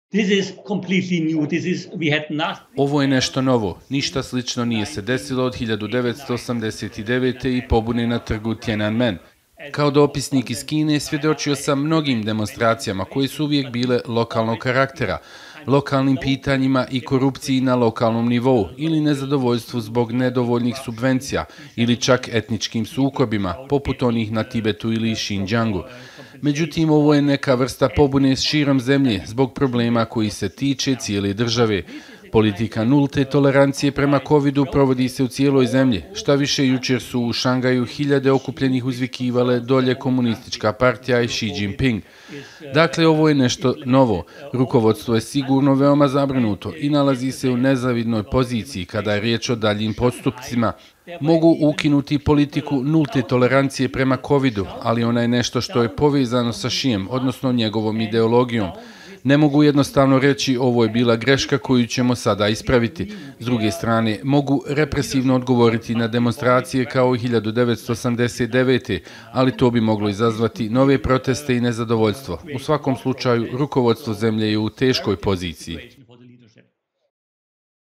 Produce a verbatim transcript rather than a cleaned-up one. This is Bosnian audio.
This is completely new. This is we had not. Ovo je nešto novo. Ništa slično nije se desilo od hiljadu devetsto osamdeset devete. i pobune na trgu Tiananmen. Kao dopisnik iz Kine svjedočio sam mnogim demonstracijama koje su uvijek bile lokalnog karaktera, lokalnim pitanjima i korupciji na lokalnom nivou ili nezadovoljstvu zbog nedovoljnih subvencija ili čak etničkim sukobima, poput onih na Tibetu ili Xinjiangu. Međutim, ovo je neka vrsta pobune širom zemlje zbog problema koji se tiče cijele države. Politika nulte tolerancije prema covidu provodi se u cijeloj zemlji. Šta više, jučer su u Šangaju hiljade okupljenih uzvikivale dolje komunistička partija i Xi Jinping. Dakle, ovo je nešto novo. Rukovodstvo je sigurno veoma zabrinuto i nalazi se u nezavidnoj poziciji kada je riječ o daljim postupcima. Mogu ukinuti politiku nulte tolerancije prema covidu, ali ona je nešto što je povezano sa Xijem, odnosno njegovom ideologijom. Ne mogu jednostavno reći ovo je bila greška koju ćemo sada ispraviti. S druge strane, mogu represivno odgovoriti na demonstracije kao i hiljadu devetsto osamdeset devete. ali to bi moglo izazvati nove proteste i nezadovoljstvo. U svakom slučaju, rukovodstvo zemlje je u teškoj poziciji.